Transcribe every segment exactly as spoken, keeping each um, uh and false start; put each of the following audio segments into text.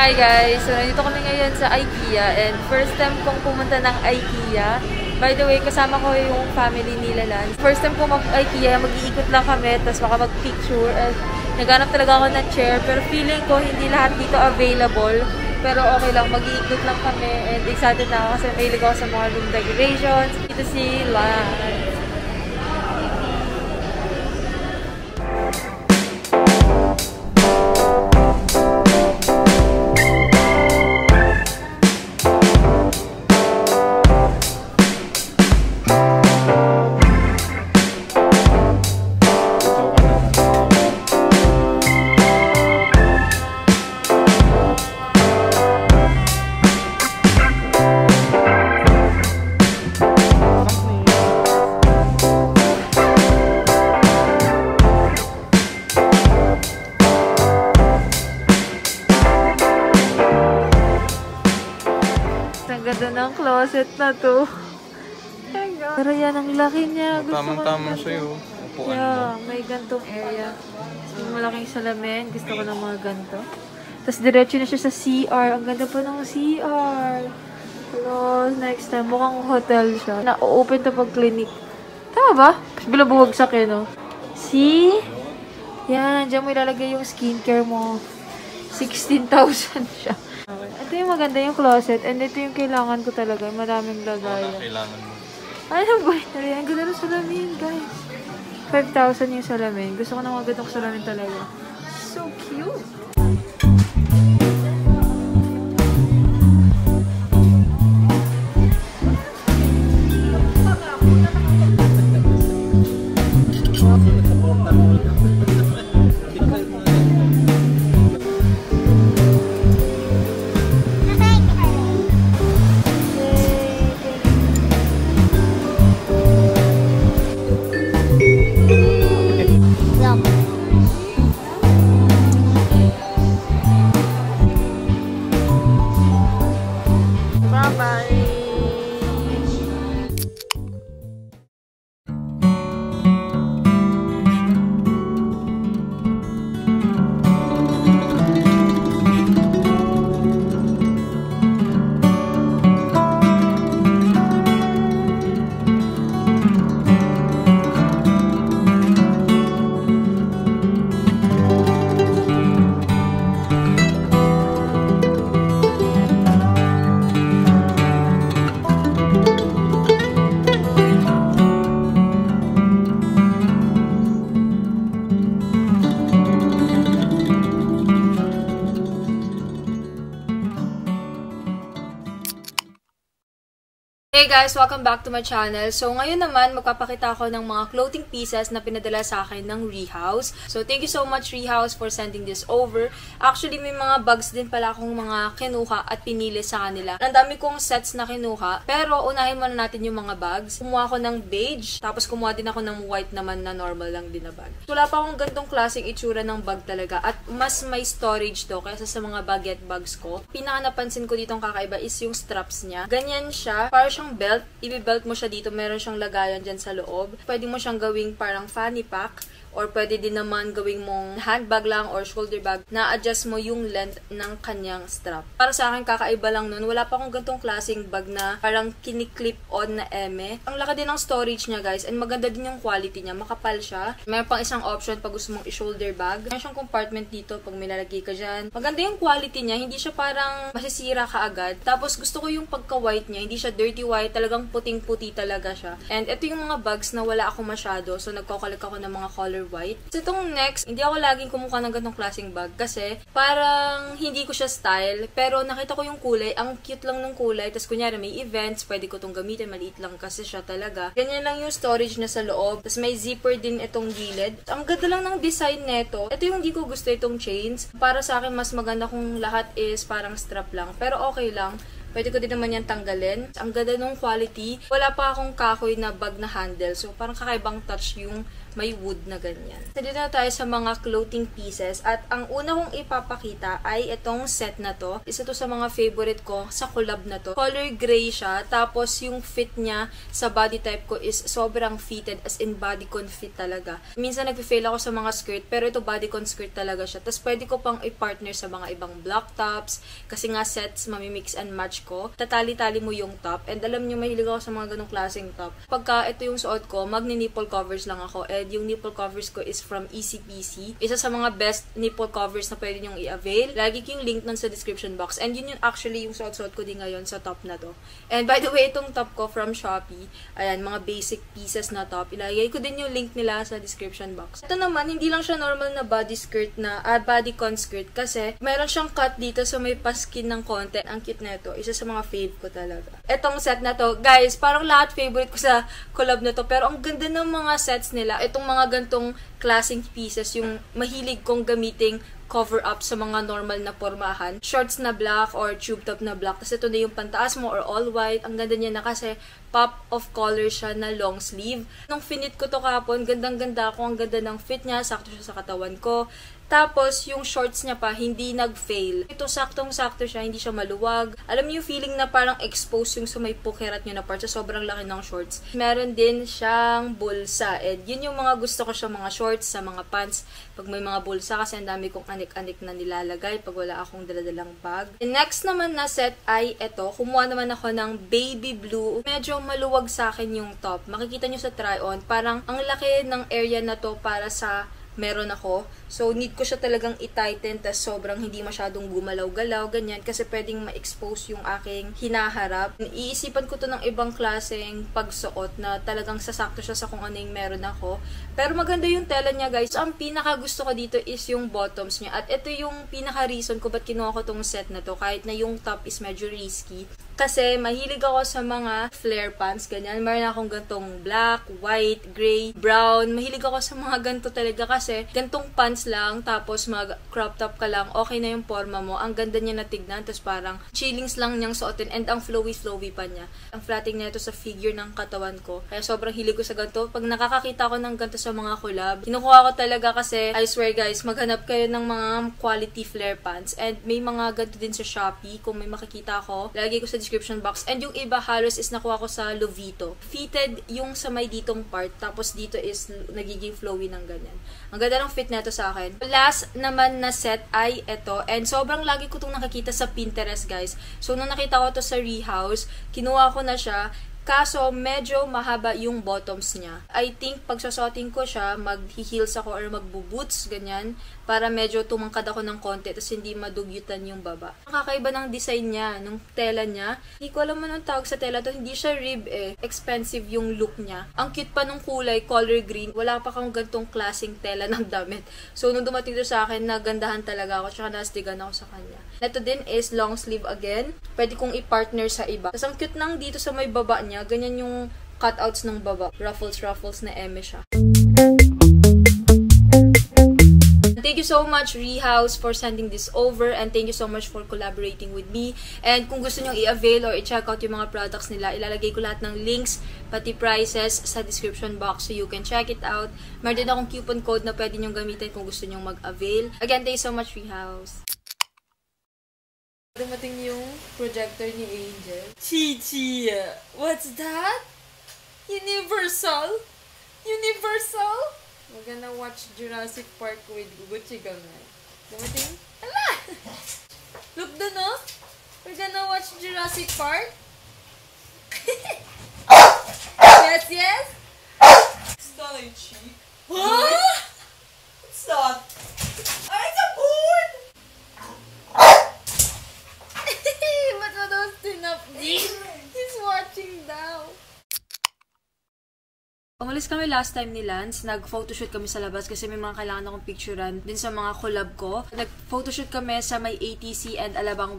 Hi guys! So, nandito kami ngayon sa IKEA and first time kong pumunta ng IKEA. By the way, kasama ko yung family ni Lalan. First time ko mag-IKEA, mag-iikot lang kami, tapos baka mag-picture. And naghanap talaga ako ng chair, pero feeling ko hindi lahat dito available. Pero okay lang, mag-iikot lang kami and excited na ako kasi mahilig ako sa mga room decorations. Dito si Lalan. Ganda ng closet na to. Pero yan, ang laki niya. Tamang-tama sa'yo. Upuan yeah, mo. May gantong area. So, malaking salamin. Gusto ko ng mga ganto. Tapos, diretso na siya sa C R. Ang ganda pa ng C R. Hello, next time. Mukhang hotel siya. Na-open to pag clinic. Tama ba? Bilabugagsak eh, no? See? Yan, dyan mo ilalagay yung skincare mo. sixteen thousand siya. Okay. Ito yung maganda yung closet and ito yung kailangan ko talaga. Maraming lagayan. Wala kailangan mo. Ano ba? Ang ganda ng salamin, guys. five thousand yung salamin. Gusto ko na mga gandang salamin talaga. So cute! Hey guys! Welcome back to my channel. So ngayon naman, magpapakita ako ng mga clothing pieces na pinadala sa akin ng Rehouse. So thank you so much Rehouse for sending this over. Actually, may mga bags din pala akong mga kinuha at pinili sa kanila. Ang dami kong sets na kinuha. Pero unahin muna natin yung mga bags. Kumuha ako ng beige, tapos kumuha din ako ng white naman na normal lang din na bag. Wala pa akong gantong klaseng itsura ng bag talaga at mas may storage to kaysa sa mga baguette bags ko. Pinaka napansin ko ditong kakaiba is yung straps niya. Ganyan siya, para siyang belt, i-belt mo siya dito, meron siyang lagayan dyan sa loob. Pwede mo siyang gawing parang fanny pack or pwede din naman gawing mong handbag lang or shoulder bag na adjust mo yung length ng kanyang strap. Para sa akin, kakaiba lang nun. Wala pa akong gantong klaseng bag na parang kiniklip on na eme. Ang laki din ng storage niya guys and maganda din yung quality niya. Makapal siya. Meron pang isang option pag gusto mong i-shoulder bag. Meron siyang compartment dito pag may lalagay ka dyan. Maganda yung quality niya. Hindi siya parang masisira ka agad. Tapos gusto ko yung pagka-white niya. Hindi siya dirty white. Talagang puting-puti talaga siya. And ito yung mga bags na wala ako masyado. So nagkokolek ako ng mga color white. So, itong next, hindi ako laging kumuha ng ganitong klaseng bag kasi parang hindi ko siya style. Pero nakita ko yung kulay. Ang cute lang ng kulay. Tapos kunyari may events, pwede ko itong gamitin. Maliit lang kasi siya talaga. Ganyan lang yung storage na sa loob. Tapos may zipper din itong gilid. Ang ganda lang ng design neto. Ito yung hindi ko gusto itong chains. Para sa akin, mas maganda kung lahat is parang strap lang. Pero okay lang. Pwede ko din naman yan tanggalin. Ang ganda ng quality. Wala pa akong kahoy na bag na handle. So, parang kakaibang touch yung may wood na ganyan. So, dito na tayo sa mga clothing pieces. At ang una kong ipapakita ay itong set na to. Isa to sa mga favorite ko sa collab na to. Color gray siya. Tapos yung fit niya sa body type ko is sobrang fitted, as in bodycon fit talaga. Minsan nag-fail ako sa mga skirt, pero ito bodycon skirt talaga siya. Tapos pwede ko pang i-partner sa mga ibang black tops. Kasi nga sets, mamimix and match ko. Tatali-tali mo yung top. And alam nyo, mahilig ako sa mga ganong klaseng top. Pagka ito yung suot ko, magni-nipple covers lang ako. And yung nipple covers ko is from E C P C. Isa sa mga best nipple covers na pwede nyong i-avail. Lagi ko yung link nun sa description box. And yun yung actually yung suot-suot ko din ngayon sa top na to. And by the way, itong top ko from Shopee. Ayan, mga basic pieces na top. Ilagay ko din yung link nila sa description box. Ito naman, hindi lang siya normal na body skirt na, ah, bodycon skirt. Kasi meron siyang cut dito so may paskin ng konti. Ang cute na ito. Isa sa mga fave ko talaga. Etong set na to, guys, parang lahat favorite ko sa collab na to. Pero ang ganda ng mga sets nila. Itong mga gantong klaseng pieces, yung mahilig kong gamiting cover up sa mga normal na pormahan. Shorts na black or tube top na black. Tapos ito na yung pantaas mo or all white. Ang ganda niya na kasi pop of color siya na long sleeve. Nung finit ko to kahapon, gandang-ganda ako. Ang ganda ng fit niya. Sakto siya sa katawan ko. Tapos, yung shorts niya pa, hindi nag-fail. Ito, saktong-sakto siya, hindi siya maluwag. Alam niyo yung feeling na parang exposed yung sa may pukirat niyo na part sa sobrang laki ng shorts. Meron din siyang bulsa. And yun yung mga gusto ko siya, mga shorts, sa mga pants. Pag may mga bulsa, kasi ang dami kong anik-anik na nilalagay pag wala akong daladalang bag. The next naman na set ay ito. Kumuha naman ako ng baby blue. Medyo maluwag sa akin yung top. Makikita niyo sa try-on, parang ang laki ng area na to para sa meron ako. So, need ko siya talagang i-tighten tas sobrang hindi masyadong gumalaw-galaw, ganyan. Kasi pwedeng ma-expose yung aking hinaharap. Iisipan ko to ng ibang klaseng pagsuot na talagang sasakto siya sa kung ano yung meron ako. Pero maganda yung tela niya, guys. So, ang pinaka gusto ko dito is yung bottoms niya. At ito yung pinaka reason ko ba't kinuha ko tong set na to. Kahit na yung top is medyo risky. Kasi mahilig ako sa mga flare pants, ganyan. Meron akong gantong black, white, gray, brown. Mahilig ako sa mga ganto talaga kasi gantong pants lang, tapos mag crop top ka lang, okay na yung forma mo. Ang ganda niya na tignan, tapos parang chillings lang niyang suotin and ang flowy-flowy pa niya. Ang flatting na ito sa figure ng katawan ko. Kaya sobrang hilig ko sa ganto. Pag nakakakita ko ng ganto sa mga collab, kinukuha ko talaga kasi I swear guys, maghanap kayo ng mga quality flare pants. And may mga ganto din sa Shopee. Kung may makikita ko, lagay ko sa description box. And yung iba halos is nakuha ko sa Lovito. Fitted yung sa may ditong part, tapos dito is nagiging flowy ng ganyan. Ang ganda ng fit na ito sa akin. Last naman na set ay ito. And sobrang lagi ko itong nakikita sa Pinterest, guys. So, nung nakita ko ito sa Rehouse, kinuha ko na siya. Kaso, medyo mahaba yung bottoms niya. I think, pag susuotin ko siya, mag-heels ako or magbo-boots, ganyan, para medyo tumangkad ako ng konti, tapos hindi madugyutan yung baba. Nakakaiba ng design niya, ng tela niya. Hindi ko alam anong tawag sa tela to. Hindi siya rib eh. Expensive yung look niya. Ang cute pa nung kulay, color green. Wala pa kang gantong klaseng tela ng damit. So, nung dumating to sa akin, nagandahan talaga ako, tsaka nastigan ako sa kanya. Ito din is long sleeve again. Pwede kong i-partner sa iba. Tapos ang cute nang dito sa may baba niya. Ganyan yung cutouts ng baba. Ruffles, ruffles na eme siya. Thank you so much, Rehouse, for sending this over. And thank you so much for collaborating with me. And kung gusto nyo i-avail or i-check out yung mga products nila, ilalagay ko lahat ng links, pati prices sa description box so you can check it out. Meron din akong coupon code na pwede nyong gamitin kung gusto nyong mag-avail. Again, thank you so much, Rehouse. Dumating yung projector ni Angel. Chichi! What's that? Universal? Universal? We're gonna watch Jurassic Park with Gucci Gamay. Dumating? Ala! Look doon, no? We're gonna watch Jurassic Park? Yes, yes? It's not a cheap. Huh? It's not. Ah, it's a board! Ba't mo daw tinapdi? He's watching daw. Umalis kami last time ni Lance. Nag-photoshoot kami sa labas kasi may mga kailangan akong picturean din sa mga collab ko. Nag-photoshoot kami sa may A T C and Alabang West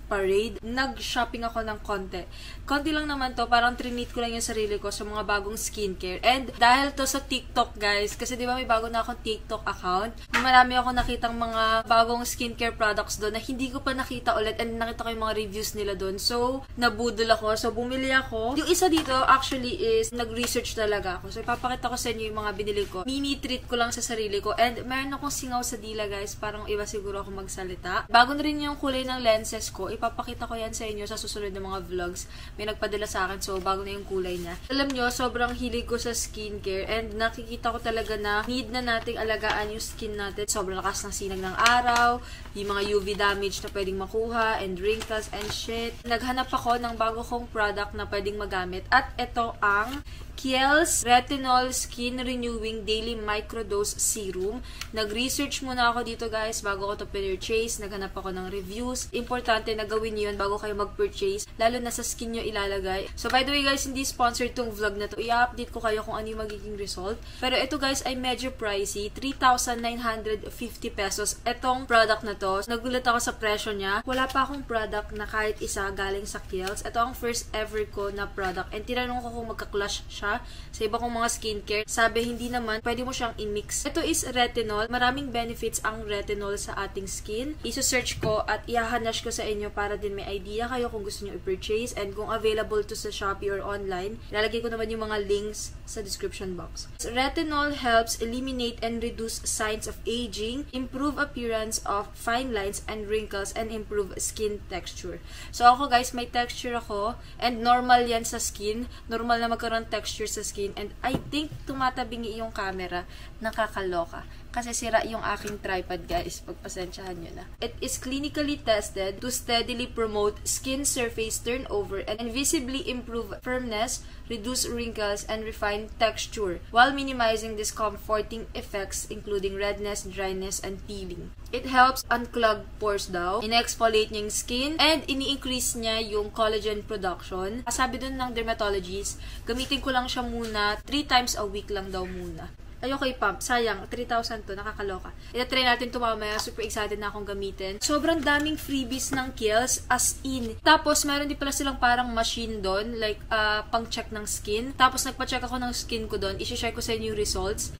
Parade, nag-shopping ako ng konti. Konti lang naman to, parang trinit ko lang yung sarili ko sa mga bagong skincare. And dahil to sa TikTok, guys, kasi di ba may bago na akong TikTok account, marami ako nakitang mga bagong skincare products doon na hindi ko pa nakita ulit and nakita ko yung mga reviews nila doon. So, nabudol ako. So, bumili ako. Yung isa dito, actually, is nag-research talaga ako. So, ipapakita ko sa inyo yung mga binili ko. Mini-treat ko lang sa sarili ko. And meron akong singaw sa dila, guys. Parang iba siguro ako magsalita. Bago na rin yung kulay ng lenses ko. Ipapakita ko yan sa inyo sa susunod na mga vlogs. May nagpadala sa akin, so bago na yung kulay niya. Alam nyo, sobrang hilig ko sa skincare and nakikita ko talaga na need na nating alagaan yung skin natin. Sobrang lakas ng sinag ng araw, yung mga U V damage na pwedeng makuha, and wrinkles and shit. Naghanap ako ng bago kong product na pwedeng magamit at ito ang Kiehl's Retinol Skin Renewing Daily Microdose Serum. Nag-research muna ako dito, guys, bago ko to purchase. Naghanap ako ng reviews. Importante na gawin nyo yun bago kayo mag-purchase, lalo na sa skin nyo ilalagay. So, by the way, guys, hindi sponsored tong vlog na to. I-update ko kayo kung ano yung magiging result. Pero ito, guys, ay medyo pricey. three thousand nine hundred fifty pesos. Etong product na to, nagulat ako sa presyo niya. Wala pa akong product na kahit isa galing sa Kiehl's. Ito ang first ever ko na product. And tinanong ko kung magka-clash siya sa iba kong mga skincare. Sabi, hindi naman. Pwede mo siyang i-mix. Ito is retinol. Maraming benefits ang retinol sa ating skin. Iso-search ko at ihahanash ko sa inyo para din may idea kayo kung gusto nyo i-purchase and kung available to sa Shopee or online. Ilalagay ko naman yung mga links sa description box. Retinol helps eliminate and reduce signs of aging, improve appearance of fine lines and wrinkles, and improve skin texture. So ako, guys, may texture ako and normal yan sa skin. Normal na magkaroon texture sa skin, and I think tumatabingi yung camera. Nakakaloka. Kasi sira yung aking tripod, guys. Pagpasensyahan nyo na. It is clinically tested to steadily promote skin surface turnover and visibly improve firmness, reduce wrinkles, and refine texture while minimizing discomforting effects including redness, dryness, and peeling. It helps unclog pores daw, ina-exfoliate niya yung skin, and ini-increase niya yung collagen production. Sabi dun ng dermatologist, gamitin ko lang siya muna three times a week lang daw muna. Ayoko i-pump. Sayang. three thousand to. Nakakaloka. Ita-try natin ito mamaya. Super excited na akong gamitin. Sobrang daming freebies ng Kiehl's as in. Tapos, meron din pala silang parang machine doon. Like, uh, pang-check ng skin. Tapos, nagpa-check ako ng skin ko doon. I-share ko sa inyo yung results.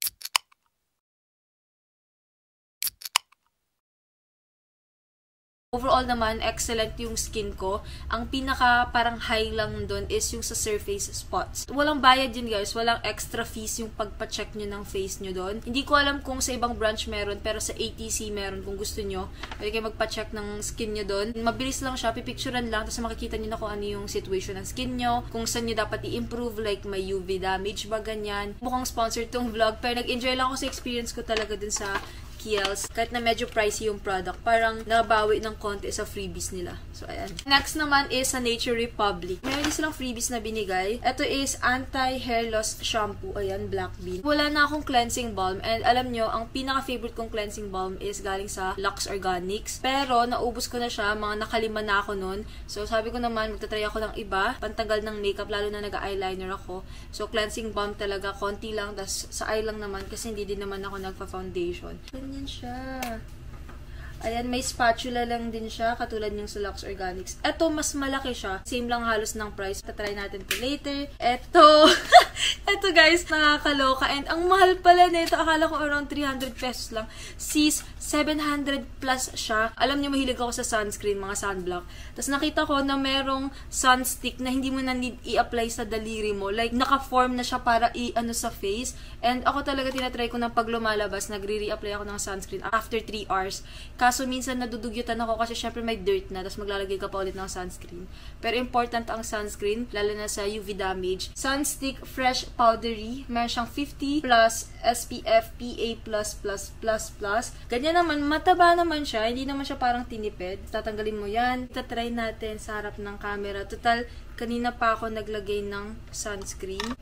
Overall naman, excellent yung skin ko. Ang pinaka parang high lang doon is yung sa surface spots. Walang bayad yun, guys. Walang extra fees yung pagpa-check nyo ng face nyo doon. Hindi ko alam kung sa ibang branch meron, pero sa A T C meron. Kung gusto nyo, pwede kayo magpa-check ng skin nyo doon. Mabilis lang siya, pipicturean lang, tapos makikita nyo na kung ano yung situation ng skin nyo, kung saan nyo dapat i-improve, like may U V damage ba, ganyan. Mukhang sponsored tong vlog, pero nag-enjoy lang ako sa experience ko talaga dun sa Kiehl's. Kahit na medyo pricey yung product, parang nabawi ng konti sa freebies nila. So, ayan. Next naman is sa Nature Republic. Meron din silang freebies na binigay. Ito is anti-hair loss shampoo. Ayan, black bean. Wala na akong cleansing balm. And alam nyo, ang pinaka-favorite kong cleansing balm is galing sa Lux Organics. Pero, naubos ko na siya. Mga nakalima na ako nun. So, sabi ko naman, magtatry ako ng iba. Pantanggal ng makeup, lalo na nag-eyeliner ako. So, cleansing balm talaga. Konti lang. Tas sa eye lang naman kasi hindi din naman ako nagpa-foundation. Ganyan siya. Ayan, may spatula lang din siya, katulad yung sa Lux Organics. Ito, mas malaki siya. Same lang halos ng price. Tatry natin to later. Ito, ito guys, nakakaloka. And ang mahal pala nito. Akala ko around three hundred pesos lang. Sis, seven hundred plus siya. Alam niyo, mahilig ako sa sunscreen, mga sunblock. Tapos nakita ko na merong sunstick na hindi mo na need i-apply sa daliri mo. Like, naka-form na siya para i-ano sa face. And ako talaga tinatry ko na pag lumalabas, nagre-reapply ako ng sunscreen after three hours. Kaso minsan nadudugyutan ako kasi syempre may dirt na, tapos maglalagay ka pa ulit ng sunscreen. Pero important ang sunscreen, lalo na sa U V damage. Sunstick Fresh Powdery, meron siyang fifty plus S P F P A plus plus plus plus. Ganyan naman, mataba naman siya, hindi naman siya parang tinipid. Tatanggalin mo yan. Itatry natin sa harap ng camera. Total, kanina pa ako naglagay ng sunscreen.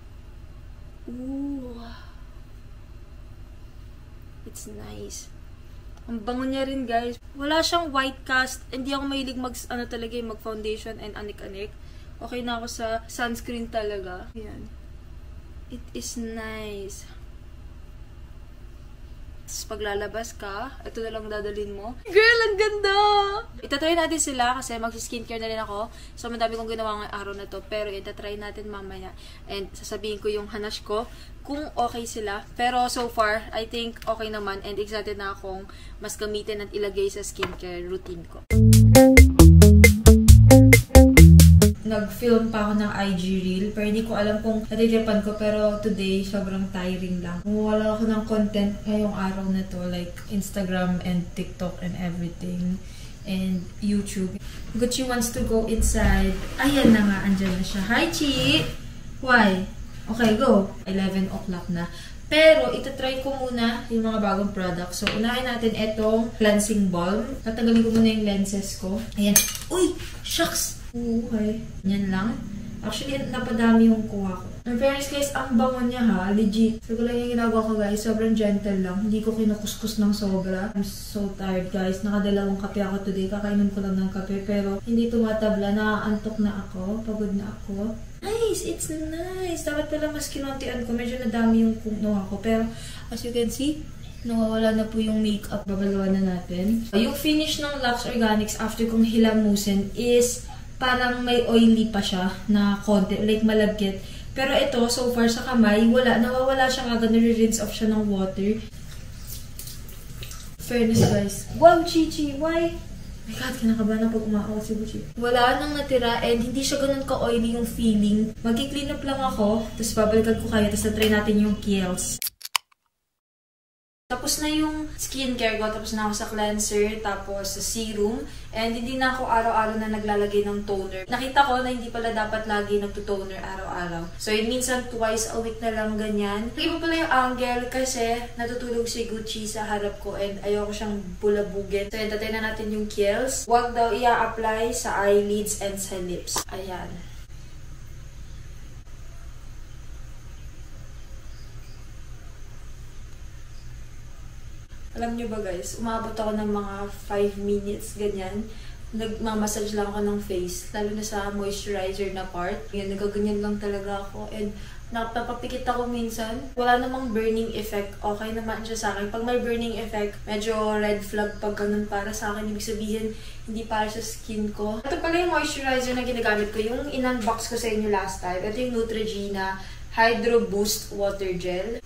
Ooh. It's nice. Ang bango niya rin, guys. Wala siyang white cast. Hindi ako mahilig mag, ano talaga, mag-foundation and anik-anik. Okay na ako sa sunscreen talaga. Ayan. It is nice. Tapos paglalabas ka, ito na lang dadalhin mo. Girl, ang ganda! Itatry natin sila kasi mag-skincare na rin ako. So, madami kong ginawa ngayong araw na to. Pero itatry natin mamaya. And sasabihin ko yung hanash ko kung okay sila. Pero so far, I think okay naman. And excited na akong mas gamitin at ilagay sa skincare routine ko. Nag-film pa ako ng I G reel, pero hindi ko alam kung natitipan ko, pero today, sobrang tiring lang. Wala ako ng content ngayong araw na to, like Instagram and TikTok and everything, and YouTube. Gucci wants to go inside. Ayan na nga, andyan na siya. Hi, Chi! Why? Okay, go! eleven o'clock na. Pero, itatry ko muna yung mga bagong products. So, unahin natin itong cleansing balm. Tatanggalin ko muna yung lenses ko. Ayan. Uy! Shucks! Okay. Yan lang. Actually, napadami yung kuha ko. In fairness guys, ang bango niya ha. Legit. So, lang yung ginagawa ko guys. Sobrang gentle lang. Hindi ko kinukuskus ng sobra. I'm so tired guys. Nakadalawang kape ako today. Kakainom ko lang ng kape. Pero, hindi tumatabla. Nakaantok na ako. Pagod na ako. Nice! It's nice! Dapat pala mas kinuntian ko. Medyo nadami yung kuno ako. Pero, as you can see, nawawala na po yung makeup. Babalawan na natin. Yung finish ng Lux Organics after kong hilamusin is parang may oily pa siya na konti, like malagkit. Pero ito, so far sa kamay, wala, nawawala siya agad, nare-rinse off siya ng water. Fairness guys. Wow, Chichi, why? Oh my God, kinakabahan na pag umaaw si Buchi. Wala nang natira and hindi siya ganun ka-oily yung feeling. Mag-clean up lang ako, tapos babalikan ko kayo, tapos na-try natin yung Kiehl's. Tapos na yung skincare ko, tapos na ako sa cleanser, tapos sa serum, and hindi na ako araw-araw na naglalagay ng toner. Nakita ko na hindi pala dapat lagi nagtutoner araw-araw. So, yun minsan twice a week na lang ganyan. Iba pala yung angle kasi natutulog si Gucci sa harap ko and ayoko siyang bulabugin. So, yun, tatay na natin yung Kiehl's. Huwag daw i-apply sa eyelids and sa lips. Ayan. Alam nyo ba guys, umabot ako ng mga five minutes, ganyan. Nagmamassage lang ako ng face, lalo na sa moisturizer na part. Yan, nagaganyan lang talaga ako. And napapapikit ako minsan. Wala namang burning effect. Okay naman siya sa akin. Pag may burning effect, medyo red flag pag ganun para sa akin. Ibig sabihin, hindi para sa skin ko. Ito pala yung moisturizer na ginagamit ko. Yung in-unbox ko sa inyo last time. Ito yung Neutrogena Hydro Boost Water Gel.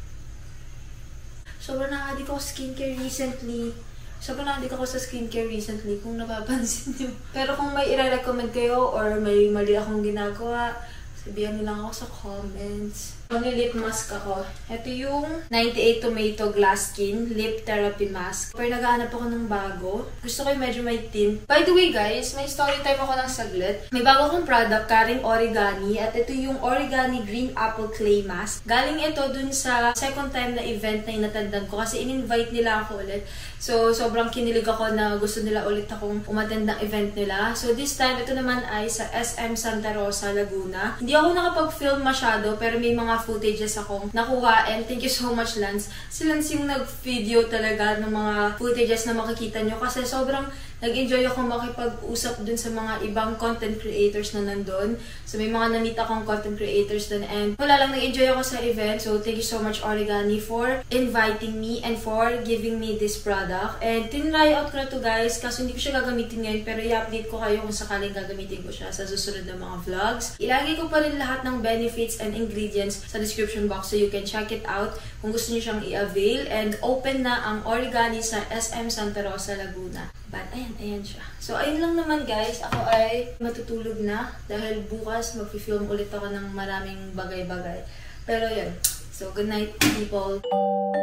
Sobrang nakadik ako sa skincare recently. Sobrang nakadik ako sa skincare recently, kung napapansin nyo. Pero kung may i-recommend kayo or may mali akong ginagawa, sabihan nyo lang ako sa comments. Only lip mask ako. Ito yung ninety-eight Tomato Glass Skin Lip Therapy Mask. Pero naghahanap ako ng bago. Gusto ko yung medyo may tint. By the way guys, may story time ako ng saglit. May bago akong product, Karing Origani. At ito yung Origani Green Apple Clay Mask. Galing ito dun sa second time na event na inatendan ko kasi in-invite nila ako ulit. So, sobrang kinilig ako na gusto nila ulit akong umattend ng event nila. So, this time, ito naman ay sa S M Santa Rosa, Laguna. Hindi ako nakapag-film masyado, pero may mga footages akong nakuha. And thank you so much, Lance. Si Lance yung nag-video talaga ng mga footages na makikita nyo. Kasi sobrang nag-enjoy ako makipag-usap dun sa mga ibang content creators na nandun. So, may mga namita akong content creators dun. And wala lang, nag-enjoy ako sa event. So, thank you so much, Origani, for inviting me and for giving me this product. And tinry out ko na to guys, kasi hindi ko siya gagamitin ngayon, pero i-update ko kayo kung sakaling gagamitin ko siya sa susunod na mga vlogs. Ilagay ko pa rin lahat ng benefits and ingredients sa description box so you can check it out kung gusto niyo siyang i-avail. And open na ang Origani sa S M Santa Rosa, Laguna. But ayan, ayan siya. So ayun lang naman guys, ako ay matutulog na dahil bukas mag-film ulit ako ng maraming bagay-bagay. Pero yun, so good night people!